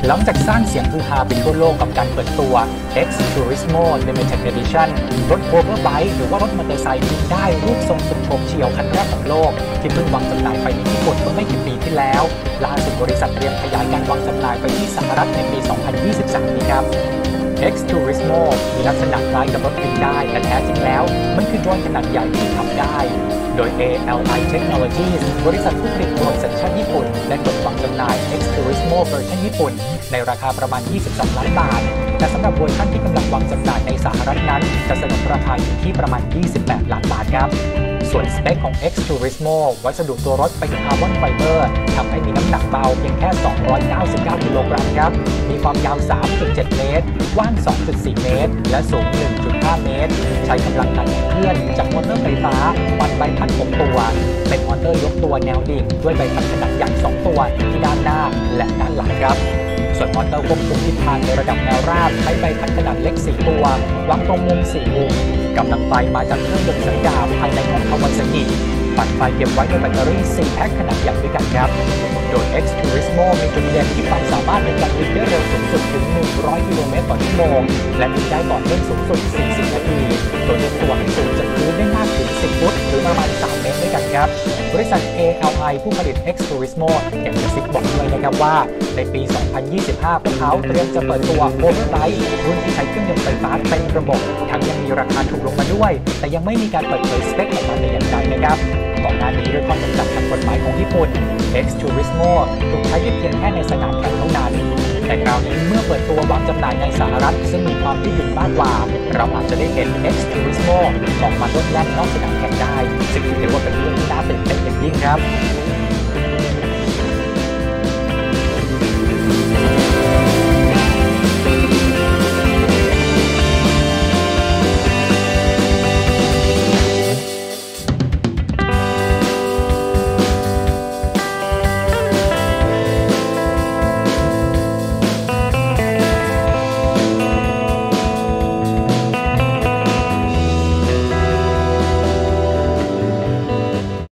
หลังจากสร้างเสียงฮือฮาไปทั่วโลกกับการเปิดตัว X Turismo Limited Edition รถ Hoverbike หรือว่ารถมอเตอร์ไซค์ที่ได้รูปทรงสุดโฉบเฉี่ยวคันแรกของโลกที่เพิ่งวางจำหน่ายไปในญี่ปุ่นเมื่อไม่กี่ปีที่แล้วล่าสุดบริษัทเตรียมขยายการวางจำหน่ายไปที่สหรัฐในปี 2023 นี้ครับ X Turismo มีลักษณะคล้ายกับรถบินได้แต่แท้จริงแล้วมันคือโดรนขนาดใหญ่ที่ขับได้โดย ALI Technologies บริษัทผู้ผลิตโดรนสัญชาติญี่ปุ่นได้กดวางจำหน่าย X Turismo เวอร์ชันญี่ปุ่นในราคาประมาณ 22 ล้านบาทแต่สำหรับเวอร์ชันที่กำลังวางจำหน่ายในสหรัฐนั้นจะสนนราคาอยู่ที่ประมาณ 28 ล้านบาทครับส่วนสเปคของ X Turismo วัสดุตัวรถเป็นคาร์บอนไฟเบอร์ทำให้มีน้ำหนักเบาเพียงแค่ 299 กิโลกรัมครับมีความยาว 3.7 เมตรกว้าง 2.4 เมตรและสูง 1.5 เมตรใช้กำลังการขับเคลื่อนจากมอเตอร์ไฟฟ้าปั่นใบพัด6ตัวเป็นมอเตอร์ยกตัวแนวดิ่งด้วยใบพัดขนาดใหญ่2ตัวที่ด้านหน้าและด้านหลังครับส่วนมอเตอร์ควบคุมทิศทางในระดับแนวราบใช้ใบพัดขนาดเล็ก4ตัววางตรงมุม4มุมกำลังไฟมาจากเครื่องยนต์สันดาปภายในของคาวาซากิปั่นไฟเก็บไว้ในแบตเตอรี่4แพ็คขนาดใหญ่ด้วยกันครับโดย X Turismo มีจุดเด่นที่ความสามารถในการวิ่งได้เร็วสูงสุดถึง100 กิโลเมตรต่อชั่วโมงและวิ่งได้ต่อเนื่องสูงสุด40 นาทีโดยยกตัวให้สูงจากพื้นได้มากถึง10 ฟุตหรือประมาณ3 เมตรด้วยกันครับบริษัท ALI ผู้ผลิต X Turismo ยังกระซิบบอกด้วยนะครับว่าในปี 2025 พวกเขาเตรียมจะเปิดตัว Hoverbike รุ่นที่ใช้เครื่องยนต์ไฟฟ้าเต็มระบบทั้งยังมีราคาถูกลงมาด้วยแต่ยังไม่มีการเปิดเผยสเปคออกมาแต่อย่างใดนะครับก่อนหน้านี้ด้วยข้อจำกัดทางกฎหมายของญี่ปุ่น X Turismo ถูกใช้ได้เพียงแค่ในสนามแข่งเท่านั้นแต่คราวนี้เมื่อเปิดตัววางจำหน่ายในสหรัฐซึ่งมีความยืดหยุ่นมากกว่าเราอาจจะได้เห็น X Turismo ออกมาลดแล่นนอกสนามแข่งได้ซึ่งถือว่าเป็นเรื่องที่น่าตื่นเต้นอย่างยิ่งครับ